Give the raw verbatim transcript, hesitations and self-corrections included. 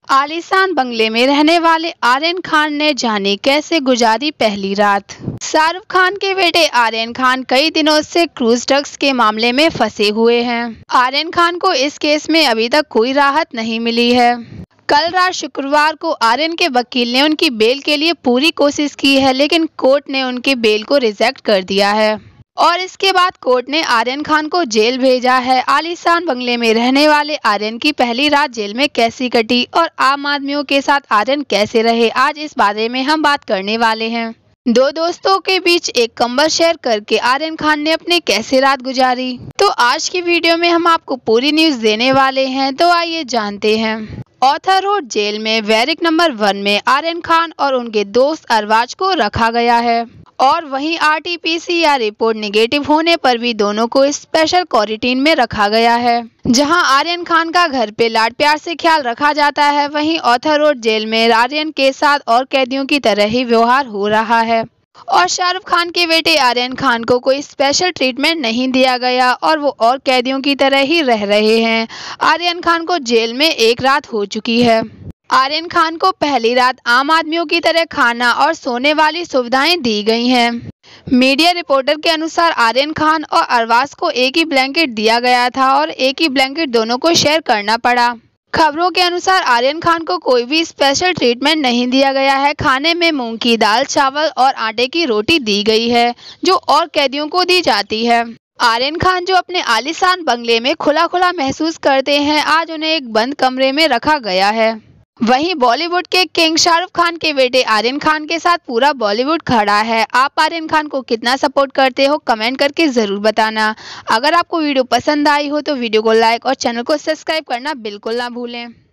आलीशान बंगले में रहने वाले आर्यन खान ने जाने कैसे गुजारी पहली रात। शाहरुख खान के बेटे आर्यन खान कई दिनों से क्रूज ड्रग्स के मामले में फंसे हुए हैं। आर्यन खान को इस केस में अभी तक कोई राहत नहीं मिली है। कल रात शुक्रवार को आर्यन के वकील ने उनकी बेल के लिए पूरी कोशिश की है, लेकिन कोर्ट ने उनके बेल को रिजेक्ट कर दिया है और इसके बाद कोर्ट ने आर्यन खान को जेल भेजा है। आलीशान बंगले में रहने वाले आर्यन की पहली रात जेल में कैसी कटी और आम आदमियों के साथ आर्यन कैसे रहे, आज इस बारे में हम बात करने वाले हैं। दो दोस्तों के बीच एक कंबल शेयर करके आर्यन खान ने अपने कैसे रात गुजारी, तो आज की वीडियो में हम आपको पूरी न्यूज देने वाले हैं। तो आइए जानते हैं। ऑर्थर रोड जेल में बैरिक नंबर वन में आर्यन खान और उनके दोस्त अरबाज को रखा गया है और वहीं R T P C R report negative होने पर भी दोनों को स्पेशल क्वारंटीन में रखा गया है, जहां आर्यन खान का घर पे लाड प्यार से ख्याल रखा जाता है। वहीं ऑर्थर रोड जेल में आर्यन के साथ और कैदियों की तरह ही व्यवहार हो रहा है और शाहरुख खान के बेटे आर्यन खान को कोई स्पेशल ट्रीटमेंट नहीं दिया गया और वो और कैदियों की तरह ही रह रहे हैं। आर्यन खान को जेल में एक रात हो चुकी है। आर्यन खान को पहली रात आम आदमियों की तरह खाना और सोने वाली सुविधाएं दी गई हैं। मीडिया रिपोर्टर के अनुसार आर्यन खान और अरबाज को एक ही ब्लैंकेट दिया गया था और एक ही ब्लैंकेट दोनों को शेयर करना पड़ा। खबरों के अनुसार आर्यन खान को कोई भी स्पेशल ट्रीटमेंट नहीं दिया गया है। खाने में मूंग की दाल, चावल और आटे की रोटी दी गई है, जो और कैदियों को दी जाती है। आर्यन खान जो अपने आलीशान बंगले में खुला खुला महसूस करते हैं, आज उन्हें एक बंद कमरे में रखा गया है। वहीं बॉलीवुड के किंग शाहरुख खान के बेटे आर्यन खान के साथ पूरा बॉलीवुड खड़ा है। आप आर्यन खान को कितना सपोर्ट करते हो, कमेंट करके जरूर बताना। अगर आपको वीडियो पसंद आई हो तो वीडियो को लाइक और चैनल को सब्सक्राइब करना बिल्कुल ना भूलें।